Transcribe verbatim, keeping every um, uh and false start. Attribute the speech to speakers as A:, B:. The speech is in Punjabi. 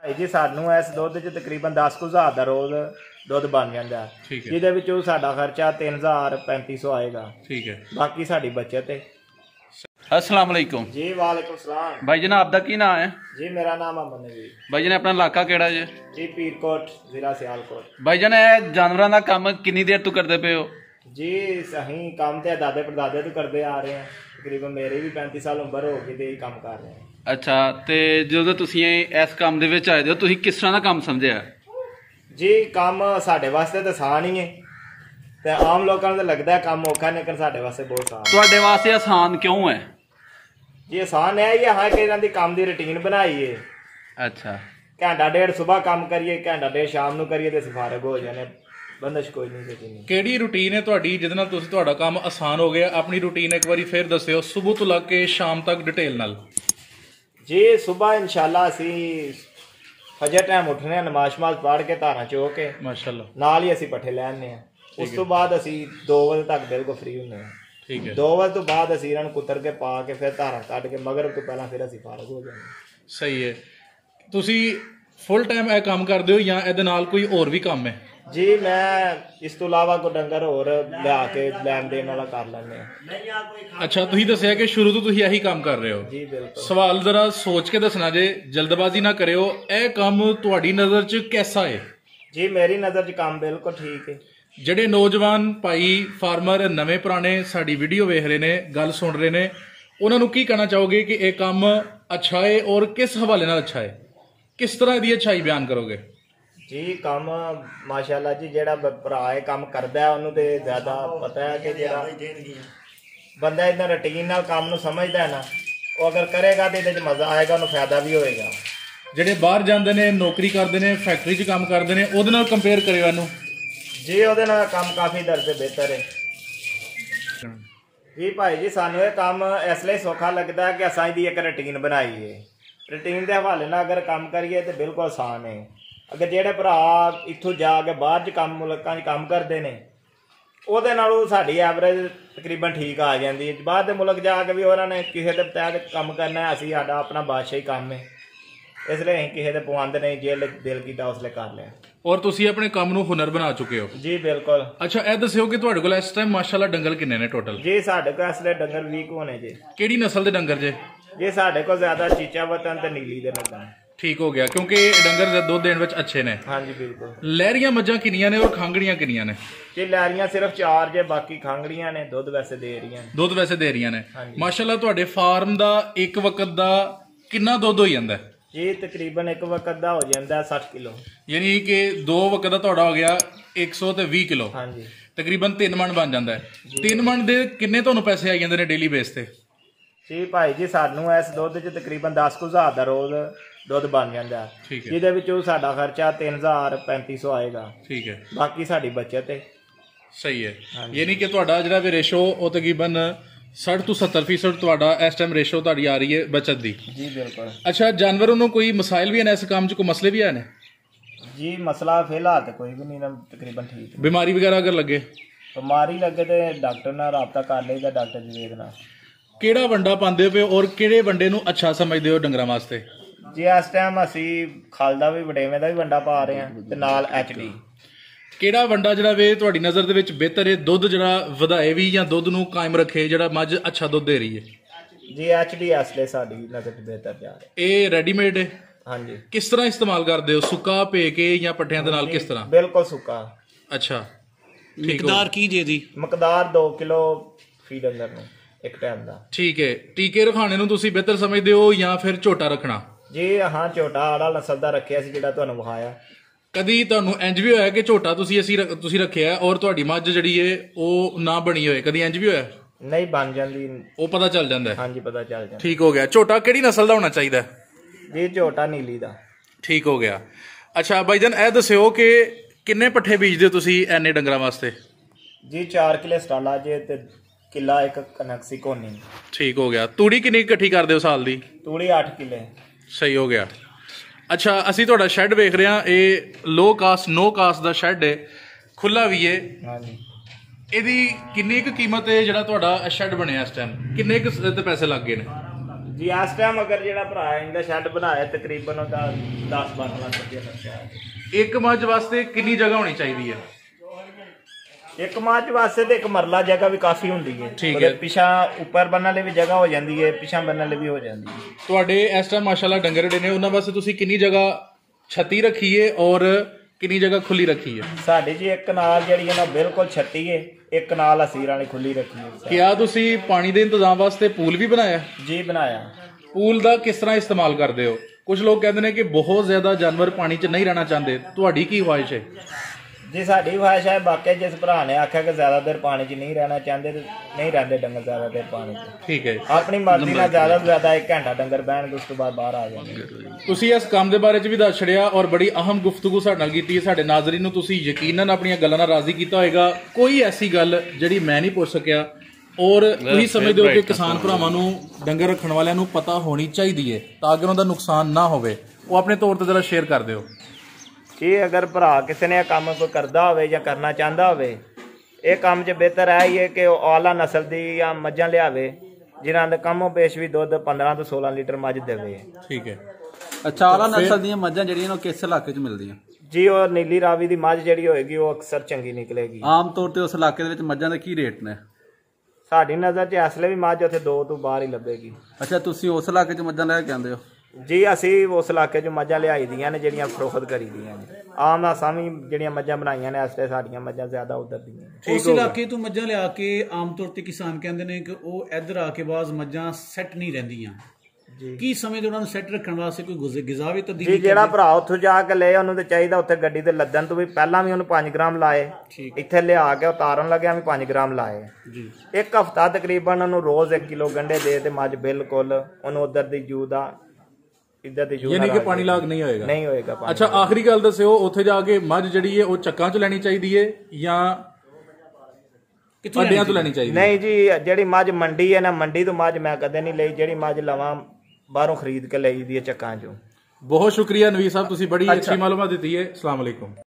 A: जी सानू इस दुध च तकरीबन दस कुछ हज़ार का रोज दुध बन जाता है, जिहदे विचों साडा खर्चा तीन हज़ार पैंती सौ आएगा। ठीक है, बाकी साडी बचत है।
B: अस्सलाम वालेकुम
A: जी। वालेकुम सलाम।
B: भाई जनाब आपका की नाम है?
A: जी मेरा नाम है नवीद।
B: भाई जन अपना इलाका केड़ा जे?
A: जी पीरकोट, जिला सियालकोट।
B: भाई जन ए जानवरां दा काम कितनी देर तू करदे पे हो?
A: जी सही काम ते दादे परदादे तो करते आ रहे हैं, तकरीबन मेरी भी पैंती साल उम्र हो गई ते काम कर रहे हैं। अच्छा,
B: ते ਜਦੋਂ ਤੁਸੀਂ ਇਸ ਕੰਮ ਦੇ ਵਿੱਚ ਆਏ ਹੋ ਤੁਸੀਂ ਕਿਸ ਤਰ੍ਹਾਂ ਦਾ ਕੰਮ ਸਮਝਿਆ?
A: जी काम साडे वास्ते तो आसान ही है, ते आम लोगों को लगता है काम औखा, लेकिन साडे वास्ते बहुत आसान।
B: ਤੁਹਾਡੇ ਵਾਸਤੇ ਆਸਾਨ ਕਿਉਂ ਹੈ?
A: जी आसान है ये, हाँ कि इन्हां दी काम दी रूटीन बनाई है।
B: अच्छा,
A: घंटा डेढ़ सुबह काम करिए, घंटा डेढ़ शाम ਨੂੰ करिए ते फारग हो जाने, ਬੰਦਸ਼ ਕੋਈ ਨਹੀਂ ਸੱਚੀ।
C: ਕਿਹੜੀ ਰੂਟੀਨ ਹੈ ਤੁਹਾਡੀ ਜਿਹਦੇ ਨਾਲ ਤੁਸੀਂ ਤੁਹਾਡਾ ਕੰਮ ਆਸਾਨ ਹੋ ਗਿਆ? ਆਪਣੀ ਰੂਟੀਨ ਇੱਕ ਵਾਰੀ ਫੇਰ ਦੱਸਿਓ ਸਵੇਰ ਤੋਂ ਲੱਗ ਕੇ ਸ਼ਾਮ ਤੱਕ ਡਿਟੇਲ ਨਾਲ।
A: जी सुबह इंशाल्लाह असी फजर टाइम उठने, नमाज शमाज पढ़ के धारा चो के
C: माशाल्लाह
A: नाल ही असी पट्ठे लैने हैं। उस तो बाद असी दो बजे तक बिल्कुल फ्री होंगे।
C: ठीक है,
A: दो बजे तो बाद असी इन्हां नूं कुतर के पा के फिर धारा कट के मगरब तो पहला फिर असी फारग हो जाएंगे।
C: सही है। ਤੁਸੀਂ फुल टाइम ਇਹ ਕੰਮ ਕਰਦੇ ਹੋ ਜਾਂ ਇਹਦੇ ਨਾਲ ਕੋਈ ਹੋਰ ਵੀ ਕੰਮ ਹੈ?
A: जी मैं इस तो इलावा कोई डंगर होर लिया के लैन देन वाला कर लैने।
C: अच्छा, ਤੁਸੀਂ ਦੱਸਿਆ ਕਿ ਸ਼ੁਰੂ ਤੋਂ ਤੁਸੀਂ ਇਹੀ ਕੰਮ ਕਰ ਰਹੇ ਹੋ।
A: जी बिल्कुल।
C: ਸਵਾਲ ਜ਼ਰਾ ਸੋਚ ਕੇ ਦੱਸਣਾ ਜੇ, ਜਲਦਬਾਜ਼ੀ ਨਾ ਕਰਿਓ। ਇਹ ਕੰਮ ਤੁਹਾਡੀ ਨਜ਼ਰ 'ਚ कैसा है?
A: जी मेरी नज़र 'ਚ काम बिल्कुल ठीक है।
C: ਜਿਹੜੇ ਨੌਜਵਾਨ ਭਾਈ ਫਾਰਮਰ ਨਵੇਂ ਪੁਰਾਣੇ ਸਾਡੀ ਵੀਡੀਓ ਵੇਖ ਰਹੇ ਨੇ, ਗੱਲ ਸੁਣ ਰਹੇ ਨੇ, ਉਹਨਾਂ ਨੂੰ ਕੀ ਕਹਿਣਾ ਚਾਹੋਗੇ ਕਿ ਇਹ ਕੰਮ ਅੱਛਾ ਹੈ ਔਰ ਕਿਸ ਹਵਾਲੇ ਨਾਲ ਅੱਛਾ ਹੈ? ਕਿਸ ਤਰ੍ਹਾਂ ਇਹਦੀ ਅੱਛਾਈ ਬਿਆਨ ਕਰੋਗੇ?
A: जी काम माशाल्लाह जी जेड़ा भरा है काम करदा है उन्होंने तो ज़्यादा पता है कि जेड़ा बंदा इतना रूटीन नाल काम नूं समझदा है ना, वो अगर करेगा तो इहदे च मज़ा आएगा, उन्हें फायदा भी होएगा।
C: ਜਿਹੜੇ ਬਾਹਰ ਜਾਂਦੇ ਨੇ, ਨੌਕਰੀ ਕਰਦੇ ਨੇ, ਫੈਕਟਰੀ 'ਚ ਕੰਮ ਕਰਦੇ ਨੇ, ਉਹਦੇ ਨਾਲ ਕੰਪੇਅਰ ਕਰਿਓ ਇਹਨੂੰ।
A: जी ਉਹਦੇ ਨਾਲ ਕੰਮ ਕਾਫੀ ਦਰਜੇ ਬਿਹਤਰ ਹੈ। जी भाई जी सानू ये काम इसलिए सौखा लगता है कि असां दी एक रूटीन बनाई है। रूटीन के हवाले नाल अगर काम करिए तो बिल्कुल आसान है। अगर जेड़े भरा इत्थों जाके बाहर च काम मुल्कां च काम करते हैं, ਉਹਦੇ ਨਾਲੋਂ ਸਾਡੀ ਐਵਰੇਜ ਤਕਰੀਬਨ ਠੀਕ ਆ ਜਾਂਦੀ ਹੈ। ਬਾਹਰ ਦੇ ਮੁਲਕ ਜਾ ਕੇ ਵੀ ਉਹਨਾਂ ਨੇ ਕਿਸੇ ਦੇ ਤਹਿਤ ਕੰਮ ਕਰਨਾ ਹੈ, ਅਸੀਂ ਸਾਡਾ ਆਪਣਾ ਬਾਦਸ਼ਾਹੀ ਕੰਮ ਹੈ, ਇਸ ਲਈ ਅਸੀਂ ਕਿਸੇ ਦੇ ਪਵੰਦ ਨਹੀਂ, ਜੇ ਦਿਲ ਕੀਤਾ ਉਸਲੇ ਕਰ ਲਿਆ।
C: ਔਰ ਤੁਸੀਂ ਆਪਣੇ ਕੰਮ ਨੂੰ ਹੁਨਰ ਬਣਾ ਚੁੱਕੇ ਹੋ।
A: ਜੀ ਬਿਲਕੁਲ।
C: ਅੱਛਾ, ਇਹ ਦੱਸਿਓ ਕਿ ਤੁਹਾਡੇ ਕੋਲ ਇਸ ਟਾਈਮ ਮਾਸ਼ਾਅੱਲਾ ਡੰਗਰ ਕਿੰਨੇ ਨੇ ਟੋਟਲ?
A: ਜੀ ਸਾਡੇ ਕੋਲ ਇਸ ਵੇਲੇ ਡੰਗਰ ਵੀਹ ਹੋਣੇ ਜੀ।
C: ਕਿਹੜੀ ਨਸਲ ਦੇ ਡੰਗਰ ਜੇ?
A: ਜੀ ਸਾਡੇ ਕੋਲ ਜ਼ਿਆਦਾ ਚੀਚਾ ਵਤਨ ਤੇ ਨੀਲੀ ਦੇ ਡੰਗਰ।
C: ठीक हो गया, क्योंकि डंगर दुध देने विच अच्छे ने।
A: हाँ जी बिल्कुल।
C: लहरियां मज्जां किन्नियां ने और खांगड़ियां किन्नियां ने?
A: जी लहरियां सिर्फ चार जे, बाकी खांगड़ियां ने दुध वैसे दे रही हैं।
C: दुध वैसे दे रही ने। माशाल्लाह तुहाडे फार्म दा एक वक्त दा किन्ना दुध हो जांदा है?
A: जी तकरीबन एक वक्त दा हो जांदा है साठ किलो।
C: यानी कि दो वक्त दा तुहाडा हो गया एक सौ ते बीस किलो।
A: हाँ जी।
C: तकरीबन तीन मन बन जांदा है। तीन मन दे किन्ने तुहानू पैसे आ जांदे ने डेली बेस ते?
A: जी भाई जी सानू इस दुध च तकरीबन दस कुछ हज़ार का रोज दुध बन जाता है, जिहदे विचों साडा खर्चा तीन हज़ार पैंती सौ आएगा। ठीक है, बाकी साडी बचत है।
C: सही है। यानी कि तुहाडा जिहड़ा वी रेशो वो तकरीबन साठ तो सत्तर फीसद तुहाडा इस टाइम रेशो तुहाडी आ रही है बचत दी।
A: जी बिल्कुल।
C: अच्छा, जानवरों नूं कोई मसाइल भी है इस काम च, कोई मसले भी है?
A: जी मसला फिलहाल तो कोई भी नहीं ना, तकरीबन ठीक है।
C: बीमारी वगैरह अगर लगे?
A: बीमारी लगे तो डॉक्टर नाल राबता कर लेगा, डॉक्टर जवेद नाल।
C: ਕਿਹੜਾ ਵੰਡਾ ਪਾਉਂਦੇ ਹੋ ਔਰ ਕਿਹੜੇ ਵੰਡੇ ਨੂੰ ਅੱਛਾ ਸਮਝਦੇ ਹੋ ਡੰਗਰਾਂ ਵਾਸਤੇ?
A: ਜੀ ਇਸ ਟਾਈਮ ਅਸੀਂ ਖਲ ਦਾ ਵੀ ਵਡੇਵੇਂ ਦਾ ਵੀ ਵੰਡਾ ਪਾ ਰਹੇ ਹਾਂ ਤੇ ਨਾਲ ਐਚ ਡੀ।
C: ਕਿਹੜਾ ਵੰਡਾ ਜਿਹੜਾ ਵੇ ਤੁਹਾਡੀ ਨਜ਼ਰ ਦੇ ਵਿੱਚ ਬਿਹਤਰ ਹੈ, ਦੁੱਧ ਜਿਹੜਾ ਵਧਾਏ ਵੀ ਜਾਂ ਦੁੱਧ ਨੂੰ ਕਾਇਮ ਰੱਖੇ, ਜਿਹੜਾ ਮੱਝ ਅੱਛਾ ਦੁੱਧ ਦੇ ਰਹੀ ਹੈ?
A: ਜੀ ਐਚ ਡੀ ਇਸ ਲਈ ਸਾਡੀ ਨਜ਼ਰ 'ਚ ਬਿਹਤਰ ਜਾ ਰਿਹਾ।
C: ਇਹ ਰੈਡੀਮੇਡ ਹੈ?
A: ਹਾਂਜੀ। ਕਿਸ
C: ਤਰ੍ਹਾਂ ਇਸਤੇਮਾਲ ਕਰਦੇ ਹੋ, ਸੁੱਕਾ ਭੇ ਕੇ ਜਾਂ ਪੱਠਿਆਂ ਦੇ ਨਾਲ, ਕਿਸ ਤਰ੍ਹਾਂ?
A: ਬਿਲਕੁਲ ਸੁੱਕਾ।
C: ਅੱਛਾ,
B: ਮਿਕਦਾਰ ਕੀ ਜੇ ਦੀ?
A: ਮਿਕਦਾਰ ਦੋ ਕਿਲੋ ਫੀਡ ਅੰਦਰ ਨੂੰ ਇੱਕ ਟਾਈਮ ਦਾ।
C: ਠੀਕ ਹੈ। ਟੀਕੇ ਰਖਾਣੇ ਨੂੰ ਤੁਸੀਂ ਬਿਹਤਰ ਸਮਝਦੇ ਹੋ ਜਾਂ ਫਿਰ ਝੋਟਾ ਰੱਖਣਾ?
A: ਜੀ ਹਾਂ, ਝੋਟਾ ਆੜਾ ਨਸਲ ਦਾ ਰੱਖਿਆ ਸੀ ਜਿਹੜਾ ਤੁਹਾਨੂੰ ਵਿਖਾਇਆ।
C: ਕਦੀ ਤੁਹਾਨੂੰ ਇੰਜ ਵੀ ਹੋਇਆ ਕਿ ਝੋਟਾ ਤੁਸੀਂ ਅਸੀਂ ਤੁਸੀਂ ਰੱਖਿਆ ਔਰ ਤੁਹਾਡੀ ਮੱਝ ਜਿਹੜੀ ਹੈ ਉਹ ਨਾ ਬਣੀ ਹੋਏ? ਕਦੀ ਇੰਜ ਵੀ ਹੋਇਆ?
A: ਨਹੀਂ ਬਣ ਜਾਂਦੀ,
C: ਉਹ ਪਤਾ ਚੱਲ ਜਾਂਦਾ?
A: ਹਾਂਜੀ ਪਤਾ ਚੱਲ ਜਾਂਦਾ।
C: ਠੀਕ ਹੋ ਗਿਆ। ਝੋਟਾ ਕਿਹੜੀ ਨਸਲ ਦਾ ਹੋਣਾ ਚਾਹੀਦਾ?
A: ਜੀ ਝੋਟਾ ਨੀਲੀ ਦਾ।
C: ਠੀਕ ਹੋ ਗਿਆ। ਅੱਛਾ ਭਾਈ ਜਾਨ, ਇਹ ਦੱਸਿਓ ਕਿ ਕਿੰਨੇ ਪੱਠੇ ਬੀਜਦੇ ਹੋ ਤੁਸੀਂ ਐਨੇ ਡੰਗਰਾਂ ਵਾਸਤੇ?
A: ਜੀ ਚਾਰ ਕਿਲੇ ਸਟਾਲਾ ਜੇ ਤੇ ਕਿਲਾ ਇੱਕ ਕਨਕਸੀ ਕੋਨੀ।
C: ਠੀਕ ਹੋ ਗਿਆ। ਤੂੜੀ ਕਿੰਨੀ ਇਕੱਠੀ ਕਰਦੇ ਹੋ ਸਾਲ ਦੀ?
A: ਤੂੜੀ ਅੱਠ ਕਿਲੇ। ਸਹੀ
C: ਹੋ ਗਿਆ। ਅੱਛਾ, ਅਸੀਂ ਤੁਹਾਡਾ ਸ਼ੈੱਡ ਵੇਖ ਰਹੇ ਹਾਂ, ਇਹ ਲੋ ਕਾਸਟ ਨੋ ਕਾਸਟ ਦਾ ਸ਼ੈੱਡ ਹੈ, ਖੁੱਲਾ ਵੀ ਹੈ। ਹਾਂਜੀ। ਇਹਦੀ ਕਿੰਨੀ ਕੁ ਕੀਮਤ ਹੈ ਜਿਹੜਾ ਤੁਹਾਡਾ ਸ਼ੈੱਡ ਬਣਿਆ ਇਸ ਟਾਈਮ? ਕਿੰਨੇ ਕੁ ਤੇ ਪੈਸੇ ਲੱਗ ਗਏ ਨੇ?
A: ਜੀ ਇਸ ਟਾਈਮ ਅਗਰ ਜਿਹੜਾ ਭਰਾ ਇਹਦਾ ਸ਼ੈੱਡ ਬਣਾਇਆ ਤਕਰੀਬਨ ਉਹਦਾ ਦਸ ਬਾਰਾਂ ਲੱਖ ਰੁਪਏ ਖਰਚਾ ਹੈ।
C: ਇੱਕ ਮੱਝ ਵਾਸਤੇ ਕਿੰਨੀ ਜਗ੍ਹਾ ਹੋਣੀ ਚਾਹੀਦੀ ਹੈ?
A: ਇੱਕ ਮੱਝ ਵਾਸਤੇ ਤੇ ਇੱਕ ਮਰਲਾ ਜਗ੍ਹਾ ਵੀ ਕਾਫੀ ਹੁੰਦੀ ਹੈ।
C: ਠੀਕ ਹੈ।
A: ਪਿਛਾ ਉੱਪਰ ਬੰਨਣ ਲਈ ਵੀ ਜਗ੍ਹਾ ਹੋ ਜਾਂਦੀ ਹੈ, ਪਿਛਾ ਬੰਨਣ ਲਈ ਵੀ ਹੋ ਜਾਂਦੀ ਹੈ।
C: ਤੁਹਾਡੇ ਇਸ ਟਾਈਮ ਮਾਸ਼ਾਅੱਲਾ ਡੰਗਰ ਜਿਹੜੇ ਨੇ ਉਹਨਾਂ ਵਾਸਤੇ ਤੁਸੀਂ ਕਿੰਨੀ ਜਗ੍ਹਾ ਛੱਤੀ ਰੱਖੀ ਹੈ ਔਰ ਕਿੰਨੀ ਜਗ੍ਹਾ ਖੁੱਲੀ ਰੱਖੀ ਹੈ?
A: ਸਾਡੀ ਜੀ ਇੱਕ ਕਨਾਲ ਜਿਹੜੀ ਹੈ ਨਾ ਬਿਲਕੁਲ ਛੱਤੀ ਹੈ, ਇੱਕ ਕਨਾਲ ਅਸੀਰਾਂ ਵਾਲੀ ਖੁੱਲੀ ਰੱਖੀ ਹੈ।
C: ਕਿਆ ਤੁਸੀਂ ਪਾਣੀ ਦੇ ਇੰਤਜ਼ਾਮ ਵਾਸਤੇ ਪੂਲ ਵੀ ਬਣਾਇਆ?
A: ਜੀ ਬਣਾਇਆ।
C: ਪੂਲ ਦਾ ਕਿਸ ਤਰ੍ਹਾਂ ਇਸਤੇਮਾਲ ਕਰਦੇ ਹੋ? ਕੁਝ ਲੋਕ ਕਹਿੰਦੇ ਨੇ ਕਿ ਬਹੁਤ ਜ਼ਿਆਦਾ ਜਾਨਵਰ ਪਾਣੀ 'ਚ ਨਹੀਂ ਰਹਿਣਾ ਚਾਹੁੰਦੇ, ਤੁਹਾਡੀ ਕੀ ਖੁਆਇਸ਼ ਹੈ?
A: ਜੀ ਸਾਡੀ ਖੁਆਇਸ਼ ਹੈ, ਬਾਕੀ ਜਿਸ ਭਰਾ ਨੇ ਆਖਿਆ ਕਿ ਜ਼ਿਆਦਾ ਦੇਰ ਪਾਣੀ 'ਚ ਨਹੀਂ ਰਹਿਣਾ ਚਾਹੁੰਦੇ ਤੇ ਨਹੀਂ ਰਹਿੰਦੇ ਡੰਗਰ ਜ਼ਿਆਦਾ ਦੇਰ ਪਾਣੀ 'ਚ। ਠੀਕ ਹੈ। ਆਪਣੀ ਮਰਜ਼ੀ ਨਾਲ ਜ਼ਿਆਦਾ ਤੋਂ ਜ਼ਿਆਦਾ ਇੱਕ ਘੰਟਾ ਡੰਗਰ ਬਹਿਣਗੇ, ਉਸ ਤੋਂ ਬਾਅਦ ਬਾਹਰ ਆ ਜਾਣਗੇ। ਤੁਸੀਂ ਇਸ ਕੰਮ ਦੇ ਬਾਰੇ 'ਚ ਵੀ ਦੱਸ ਛੜਿਆ ਔਰ ਬੜੀ ਅਹਿਮ ਗੁਫ਼ਤਗੂ ਸਾਡੇ ਨਾਲ ਕੀਤੀ ਹੈ। ਸਾਡੇ ਨਾਜ਼ਰੀਨ ਨੂੰ ਤੁਸੀਂ ਯਕੀਨਨ ਆਪਣੀਆਂ ਗੱਲਾਂ ਨਾਲ ਰਾਜ਼ੀ ਕੀਤਾ ਹੋਏਗਾ। ਕੋਈ ਐਸੀ ਗੱਲ ਜਿਹੜੀ ਮੈਂ ਨਹੀਂ ਪੁੱਛ ਸਕਿਆ ਔਰ ਤੁਸੀਂ ਸਮਝਦੇ ਹੋ ਕਿ ਕਿਸਾਨ ਭਰਾਵਾਂ ਨੂੰ ਡੰਗਰ ਰੱਖਣ ਵਾਲਿਆਂ ਨੂੰ ਪਤਾ ਹੋਣੀ ਚਾਹੀਦੀ ਹੈ ਤਾਂ ਕਿ ਉਹਨਾਂ ਦਾ ਨੁਕਸਾਨ ਨਾ ਹੋਵੇ, ਉਹ ਆਪਣੇ ਤੌਰ ਤੇ ਜ਼ਰਾ ਸ਼ੇਅਰ ਕਰ ਦਿਓ। ਇਹ ਅਗਰ ਭਰਾ ਕਿਸੇ ਨੇ ਇਹ ਕੰਮ ਕੋਈ ਕਰਦਾ ਹੋਵੇ ਜਾਂ ਕਰਨਾ ਚਾਹੁੰਦਾ ਹੋਵੇ, ਇਹ ਕੰਮ 'ਚ ਬਿਹਤਰ ਹੈ ਹੀ ਹੈ ਕਿ ਉਹ ਆਲਾ ਨਸਲ ਦੀ ਜਾਂ ਮੱਝਾਂ ਲਿਆਵੇ ਜਿਨ੍ਹਾਂ ਦੇ ਕੰਮੋਂ ਪੇਸ਼ ਵੀ ਦੁੱਧ ਪੰਦਰਾਂ ਤੋਂ ਸੋਲਾਂ ਲੀਟਰ ਮੱਝ ਦੇਵੇ। ਠੀਕ ਹੈ।
B: ਅੱਛਾ, ਆਲਾ ਨਸਲ ਦੀਆਂ ਮੱਝਾਂ ਜਿਹੜੀਆਂ ਉਹ ਕਿਸ ਇਲਾਕੇ 'ਚ ਮਿਲਦੀਆਂ?
A: ਜੀ ਉਹ ਨੀਲੀ ਰਾਵੀ ਦੀ ਮੱਝ ਜਿਹੜੀ ਹੋਏਗੀ ਉਹ ਅਕਸਰ ਚੰਗੀ ਨਿਕਲੇਗੀ।
B: ਆਮ ਤੌਰ ਤੇ ਉਸ ਇਲਾਕੇ ਦੇ ਵਿੱਚ ਮੱਝਾਂ ਦੇ ਕੀ ਰੇਟ ਨੇ?
A: ਸਾਡੀ ਨਜ਼ਰ 'ਚ ਇਸ ਲਈ ਵੀ ਮੱਝ ਉੱਥੇ ਦੋ ਤੋਂ ਬਾਹਰ ਹੀ ਲੱਭੇਗੀ।
B: ਅੱਛਾ, ਤੁਸੀਂ ਉਸ ਇਲਾਕੇ 'ਚ ਮੱਝਾਂ ਲੈ ਕੇ ਆਉਂਦੇ ਹੋ?
A: ਜੀ ਅਸੀਂ ਉਸ ਇਲਾਕੇ 'ਚ ਮੱਝਾਂ ਲਿਆਈ ਦੀਆਂ ਨੇ ਜਿਹੜੀਆਂ ਫਰੋਖਤ ਕਰੀ ਦੀਆਂ ਨੇ। ਆਮ ਅਸਾਂ ਵੀ ਜਿਹੜੀਆਂ ਮੱਝਾਂ ਬਣਾਈਆਂ ਨੇ ਇਸ ਤੇ ਸਾਡੀਆਂ ਮੱਝਾਂ ਜ਼ਿਆਦਾ ਉਧਰ ਦੀਆਂ।
D: ਉਸ ਇਲਾਕੇ ਤੋਂ ਮੱਝਾਂ ਲਿਆ ਕੇ ਆਮ ਤੌਰ ਤੇ ਕਿਸਾਨ ਕਹਿੰਦੇ ਨੇ ਕਿ ਉਹ ਇੱਧਰ ਆ ਕੇ ਬਾਅਦ ਮੱਝਾਂ ਸੈੱਟ ਨਹੀਂ ਰਹਿੰਦੀਆਂ। ਕੀ ਸਮੇਂ ਦੇ ਉਹਨਾਂ ਨੂੰ ਸੈੱਟ ਰੱਖਣ ਵਾਸਤੇ ਕੋਈ ਗਿਜ਼ਾ ਵੀ ਤਬਦੀਲੀ?
A: ਜੀ ਜਿਹੜਾ ਭਰਾ ਉੱਥੋਂ ਜਾ ਕੇ ਲਏ ਉਹਨੂੰ ਤੇ ਚਾਹੀਦਾ ਉੱਥੇ ਗੱਡੀ ਤੇ ਲੱਦਣ ਤੋਂ ਵੀ ਪਹਿਲਾਂ ਵੀ ਉਹਨੂੰ ਪੰਜ ਗ੍ਰਾਮ ਲਾਏ, ਇੱਥੇ ਲਿਆ ਕੇ ਉਤਾਰਨ ਲੱਗਿਆ ਵੀ ਪੰਜ ਗ੍ਰਾਮ ਲਾਏ। ਜੀ ਇੱਕ ਹਫ਼ਤਾ ਤਕਰੀਬਨ ਉਹਨੂੰ ਰੋਜ਼ ਇੱਕ ਕਿਲੋ ਗੰਢੇ ਦੇ ਤੇ ਮੱਝ ਬਿਲਕੁਲ ਉਹਨੂੰ ਉਧਰ ਦੀ ਜੂ ਦਾ ਇੱਧਰ ਦੀ ਜੂ
C: ਯਾਨੀ ਕਿ ਪਾਣੀ ਲਾਗ ਨਹੀਂ ਹੋਏਗਾ? ਨਹੀਂ
A: ਹੋਏਗਾ।
C: ਅੱਛਾ, ਆਖਰੀ ਗੱਲ ਦੱਸਿਓ, ਉੱਥੇ ਜਾ ਕੇ ਮੱਝ ਜਿਹੜੀ ਹੈ ਉਹ ਚੱਕਾਂ 'ਚ ਲੈਣੀ ਚਾਹੀਦੀ ਹੈ ਜਾਂ ਅੱਡਿਆਂ ਤੋਂ ਲੈਣੀ ਚਾਹੀਦੀ? ਨਹੀਂ ਜੀ, ਜਿਹੜੀ ਮੱਝ ਮੰਡੀ ਹੈ ਨਾ, ਮੰਡੀ ਤੋਂ ਮੱਝ ਮੈਂ ਕਦੇ ਨਹੀਂ ਲਈ। ਜਿਹੜੀ ਮੱਝ ਲਵਾਂ ਬਾਹਰੋਂ ਖਰੀਦ ਕੇ ਲਈ ਦੀ ਹੈ ਚੱਕਾਂ 'ਚੋਂ। ਬਹੁਤ ਸ਼ੁਕਰੀਆ ਨਵੀਦ ਸਾਹਿਬ, ਤੁਸੀਂ ਬੜੀ ਅੱਛੀ ਮਾਲੂਮਾਤ ਦਿੱਤੀ ਹੈ। ਅਸਲਾਮ ਵਾਲੇਕੁਮ।